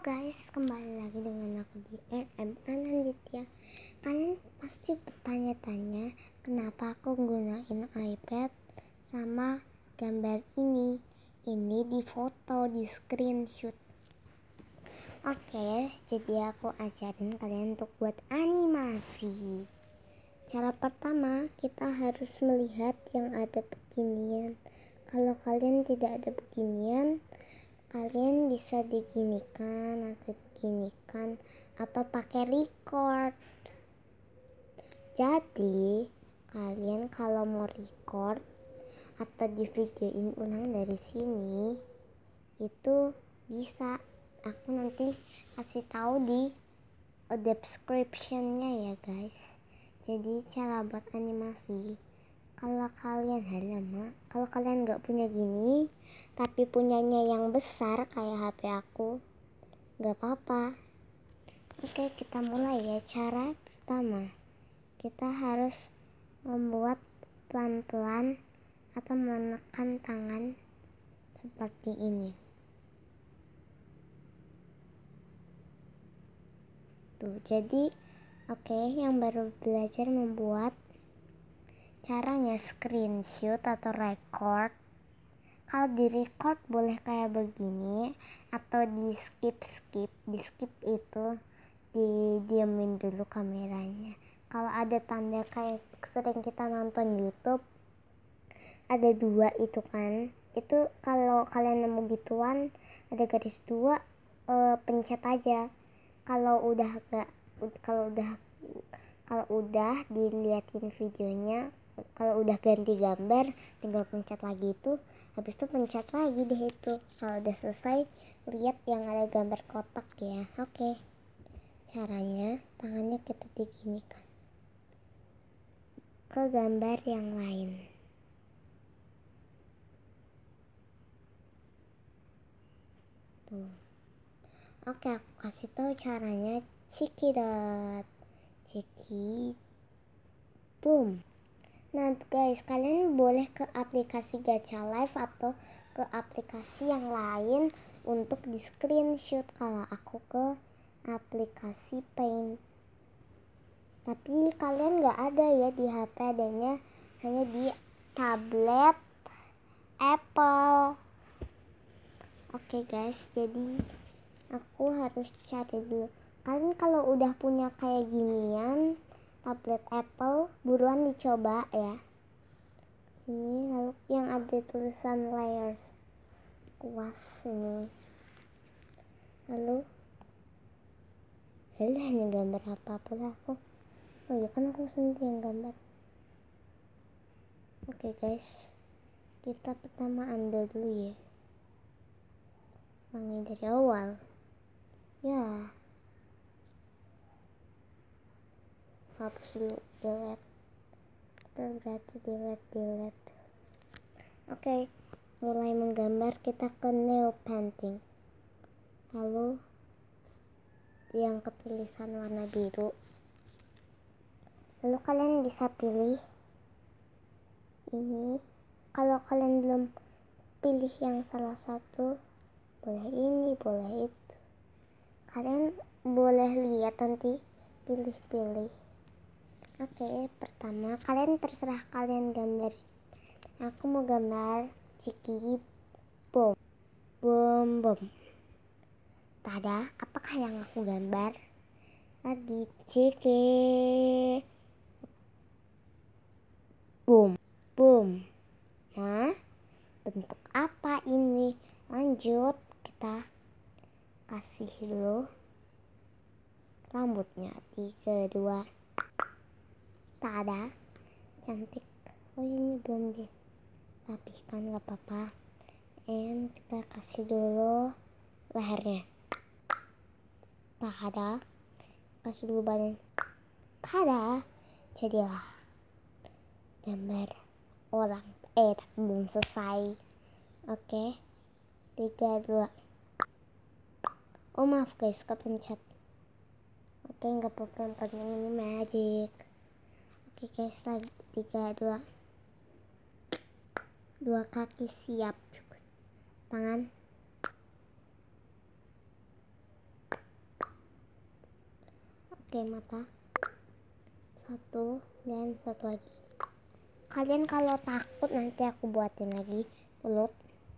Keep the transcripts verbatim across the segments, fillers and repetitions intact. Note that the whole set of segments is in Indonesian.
guys, kembali lagi dengan aku di R M Ananditya. Kalian pasti bertanya-tanya kenapa aku gunain iPad sama gambar ini. Ini di foto, di screenshot. Oke, jadi aku ajarin kalian untuk buat animasi. Cara pertama, kita harus melihat yang ada beginian. Kalau kalian tidak ada beginian, kalian bisa diginikan atau diginikan atau pakai record. Jadi kalian kalau mau record atau di videoin ulang dari sini itu bisa. Aku nanti kasih tahu di description-nya ya guys. Jadi cara buat animasi, kalau kalian halaman, kalau kalian nggak punya gini tapi punyanya yang besar kayak H P aku, nggak apa-apa. Oke, kita mulai ya. Cara pertama, kita harus membuat pelan-pelan atau menekan tangan seperti ini. Tuh, jadi oke, yang baru belajar membuat caranya screenshot atau record. Kalau di record boleh kayak begini atau di skip skip di skip itu didiamin dulu kameranya. Kalau ada tanda kayak sering kita nonton YouTube ada dua itu kan, itu kalau kalian nemu gituan ada garis dua, e, pencet aja. Kalau udah gak kalau udah kalau udah diliatin videonya, kalau udah ganti gambar tinggal pencet lagi itu. Habis itu pencet lagi deh itu. Kalau udah selesai, lihat yang ada gambar kotak ya. Oke. Caranya tangannya kita diginikan ke gambar yang lain. Tuh. Oke, aku kasih tahu caranya. Cekidot. Ceki. Boom. Nah guys, kalian boleh ke aplikasi Gacha Live atau ke aplikasi yang lain untuk di screenshot. Kalau aku ke aplikasi Paint, tapi kalian nggak ada ya di H P, adanya hanya di tablet Apple. Oke guys, jadi aku harus cari dulu. Kalian kalau udah punya kayak ginian tablet Apple, buruan dicoba ya. Sini lalu yang ada tulisan layers, kuas ini. Lalu lalu hanya gambar apa-apa lah aku. Oh ya kan aku sendiri yang gambar. Oke guys, kita pertama undo dulu ya. Ulangi dari awal. Ya. Hapus dulu, delete. Kita berarti delete delete. Oke, mulai menggambar, kita ke Neo Painting. Lalu yang ketulisan warna biru. Lalu kalian bisa pilih ini. Kalau kalian belum pilih yang salah satu, boleh ini, boleh itu. Kalian boleh lihat nanti pilih-pilih. Oke, pertama kalian terserah kalian gambar. Aku mau gambar ciki bom bom bom. Tada, apakah yang aku gambar? Tadi ciki bom bom. Nah, bentuk apa ini? Lanjut, kita kasih dulu rambutnya. Tiga dua. Tada, cantik. Oh ini belum dirapihkan, gak apa-apa. And kita kasih dulu lehernya. Tada, kasih dulu badan. Tada, jadilah gambar orang. Eh tapi belum selesai. Oke, tiga dua. Oh maaf guys, kepencet. Oke, nggak apa-apa, ini magic. Oke guys, lagi tiga dua. Dua kaki siap, tangan Oke, mata satu dan satu lagi. Kalian kalau takut nanti aku buatin lagi mulut.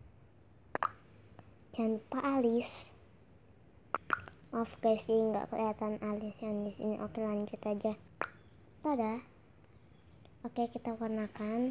Jangan lupa alis. Maaf guys, jadi nggak kelihatan alis yang di sini. Oke, lanjut aja. Tada. Oke, kita warnakan.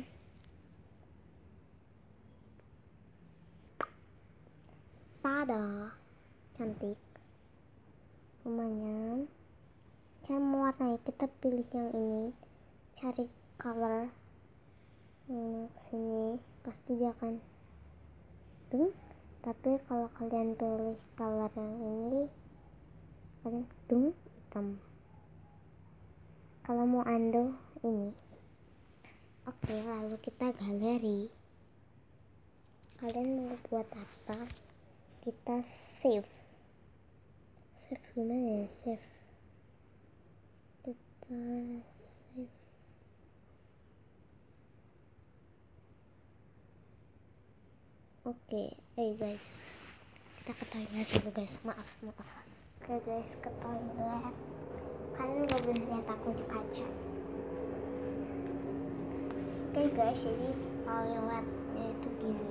Tada, cantik. Lumayan. Cara mewarnai, kita pilih yang ini, cari color hmm, sini, pasti dia akan dung. Tapi kalau kalian pilih color yang ini kan dung, hitam. Kalau mau undo ini. Oke, lalu kita galeri. Kalian mau buat apa? Kita save. Save gimana ya? Save. Kita save. Oke, hey guys, kita ke toilet dulu guys. Maaf, maaf. Oke guys, ke toilet. Kalian gak boleh lihat aku di kaca. Oke guys, jadi toiletnya itu gini.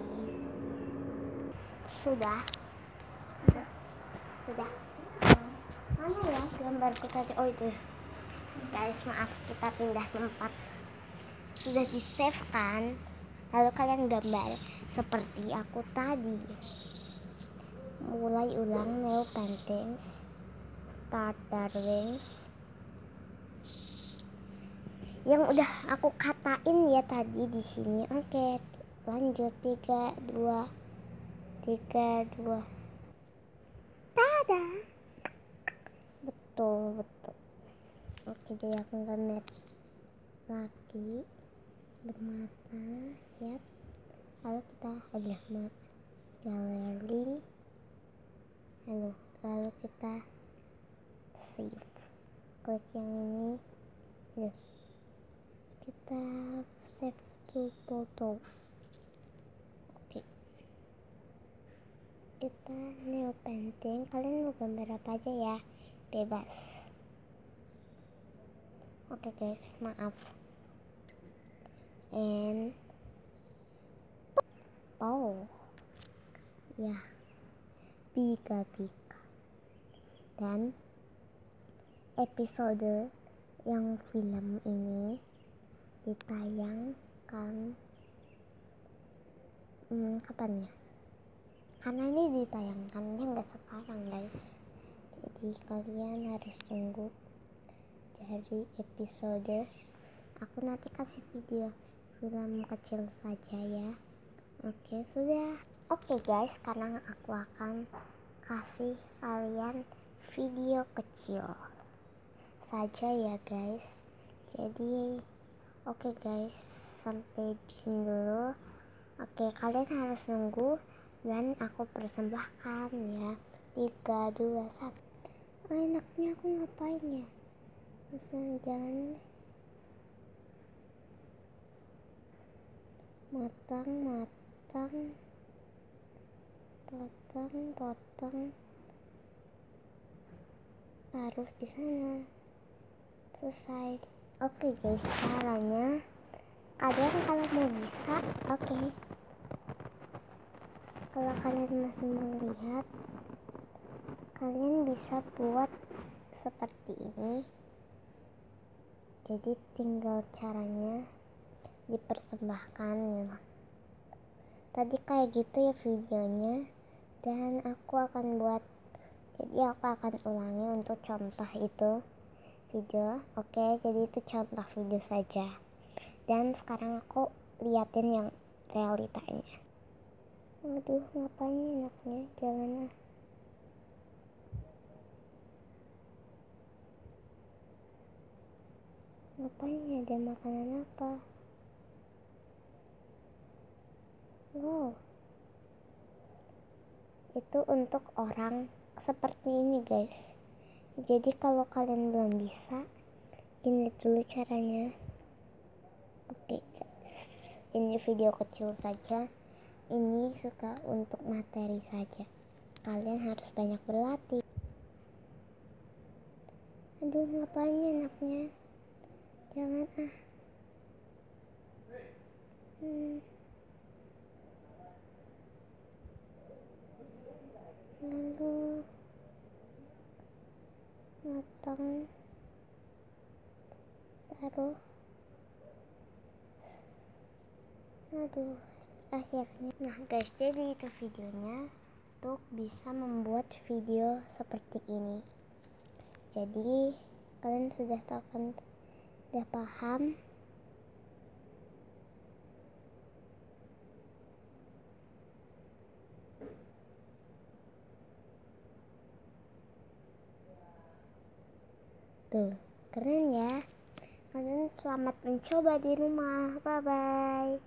Sudah, sudah, sudah. Mana ya gambarku tadi? Oh itu. Guys, maaf, kita pindah tempat. Sudah di save kan? Lalu kalian gambar seperti aku tadi. Mulai ulang new paintings, start drawings. Yang udah aku katain ya tadi di sini. Oke, lanjut. Tiga, dua, tiga, dua. Tada. Betul, betul. Oke, jadi aku gambar lagi bermata, ya. Lalu kita adalah galeri. Lalu, lalu kita save. Klik yang ini. Yuk. Kita save to foto. Oke. Kita new painting. Kalian mau gambar apa aja ya? Bebas. Oke guys, maaf. And oh ya, Pika-Pika. Dan episode yang film ini ditayangkan hmm, kapan ya? Karena ini ditayangkannya nggak sekarang guys, jadi kalian harus tunggu dari episode. Aku nanti kasih video film kecil saja ya. Oke, sudah. Oke guys, sekarang aku akan kasih kalian video kecil saja ya guys. Jadi oke guys, sampai di sini dulu. Oke, kalian harus nunggu dan aku persembahkan ya. Tiga, dua, satu. Oh, enaknya aku ngapain ya? Bisa jalan matang, matang, potong, potong, taruh di sana. Selesai. Oke guys, caranya kalian kalau mau bisa, oke. Kalau kalian masih melihat, kalian bisa buat seperti ini. Jadi tinggal caranya dipersembahkan ya. Tadi kayak gitu ya videonya, dan aku akan buat, jadi aku akan ulangi untuk contoh itu video. Oke, jadi itu contoh video saja, dan sekarang aku liatin yang realitanya. Aduh, ngapain enaknya jalan. Ngapain ya, ada makanan apa? Wow, itu untuk orang seperti ini guys. Jadi kalau kalian belum bisa, ini dulu caranya. Oke guys, ini video kecil saja. Ini suka untuk materi saja. Kalian harus banyak berlatih. Aduh, ngapain anaknya? Jangan ah. Hmm. Lalu matang, taruh. Aduh, akhirnya. Nah guys, jadi itu videonya untuk bisa membuat video seperti ini. Jadi kalian sudah tahu kan, sudah paham. Tuh, keren ya. Kalian selamat mencoba di rumah. Bye bye.